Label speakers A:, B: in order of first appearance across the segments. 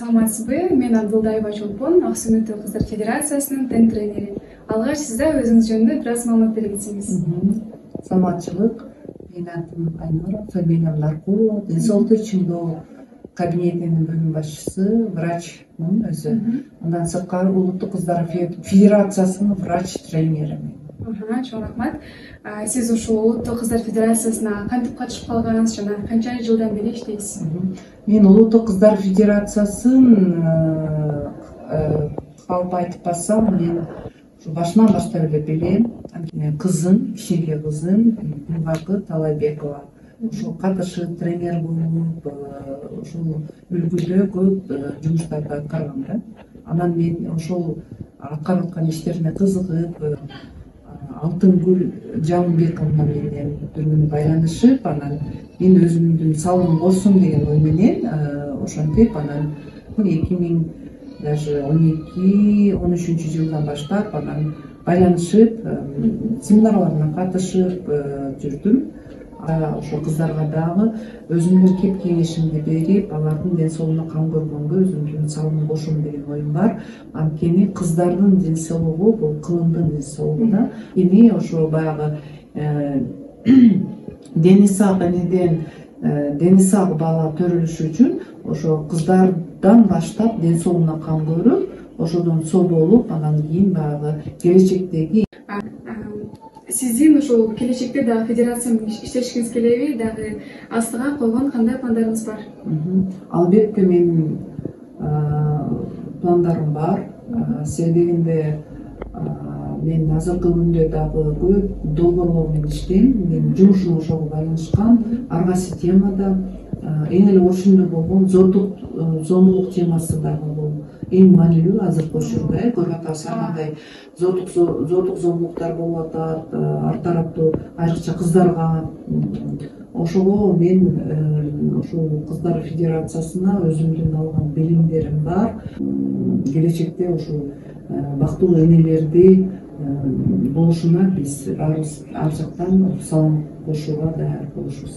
A: Саламатсызбы? Мен Абдулдаева Чолпон, Ак Сүнөттүү кыздар федерациясынын тен тренери. Алгач сизде өзүңүз жөнүндө бир аз маалымат бере кетсеңиз.
B: Саламатчылык. Менин атым Айнура, фамилиям Наркулова. Ден соолукту чыңдоо кабинетинин бөлүм башчысы, врачмын өзү. Андан сырткары Улуттук кыздар федерациясынын врач тренеримен.
A: Чоң рахмат. Сиз ушул Улуттук кыздар федерациясына кантип катышып калганыңыз жана канча жылдан бери иштейсиз?
B: Мен Улуттук кыздар федерациясын калп айтып барсам, мен башынан баштап эле билем. Кызым, кичинекей кызым Гүлбакыт Талайбекова. Ошол катышып тренер болуп, ушул үлгүдө көп жумуштарды аткарган да. Анан мен ошол аткарып аткан иштерине кызыгып, Алтынгүл Жалымбековна менен бир күнү байланышып, анан мен өзүмдүн салымым кошсом деген ой менен ошентип, анан 2012-13 жылдан баштап анан байланышып, семинарларына катышып жүрдүм. Ошол кыздарга дагы өзүмдүн кеп кеңешимди берип, алардын ден соолугуна кам көргөнгө өзүмдүн салымым кошом деген оюм бар. Анткени кыздардын ден соолугу бул кылымдын ден соолугу да. Эми ошо баягы дени сак энеден дени сак бала төрөлүшү үчүн ошо кыздардан баштап ден соолугуна кам көрүп, ошодон соболуп, анан кийин баягы келечектеги
A: Сиздин ушул келечекте дагы федерация менен иштешиңиз келеби? Дагы астыга койгон кандай пландарыңыз бар?
B: Албетте менин пландарым бар. Себебинде мен азыркы күндө дагы көп долбоорлор менен иштейм. Менин жумушум ошого байланышкан. Ар кайсы темада эң эле орчундуу болгон зомбулук темасы дагы бул эң маанилүү азыркы учурда. Көрүп атабыз кандай зоодук зомбулуктар болуп атат, ар тараптуу айрыкча кыздарга. Ошого мен ушул кыздар федерациясына өзүмдүн алган билимдерим бар. Келечекте ушул бактылуу энелерди болушуна биз ар жактан салым кошууга даяр болушубуз.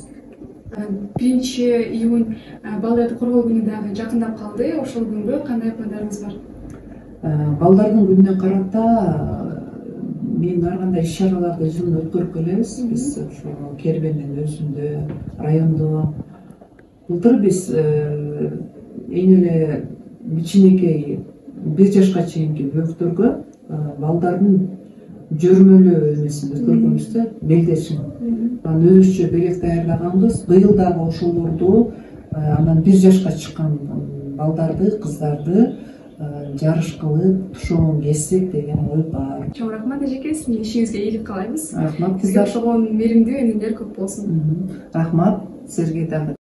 A: 1-июнь балдарды коргоо күнү дагы жакындап калды. Ошол күнгө кандай пландарыңыз бар?
B: Балдардын күнүнө карата мен ар кандай иш-чараларды жылына өткөрүп келебиз. Биз ошо Кербендин өзүндө, райондо. Былтыр биз эң эле кичинекей 1 жашка чейинки бөктөргө балдардын жөрмөлөө эмесин өткөргөнбүз да, белдешин. Анан өзүчө белек даярлаганбыз. Быйыл дагы ошолорду анан 1 жашка чыккан балдарды, кыздарды жарыш кылып, тушоон кессек деген ой бар.
A: Чоң рахмат эжеке, сиздин ишиңизге ийгилик каалайбыз.
B: Рахмат.
A: Сизге окшогон мээримдүү энелер көп болсун.
B: Рахмат, сизге дагы.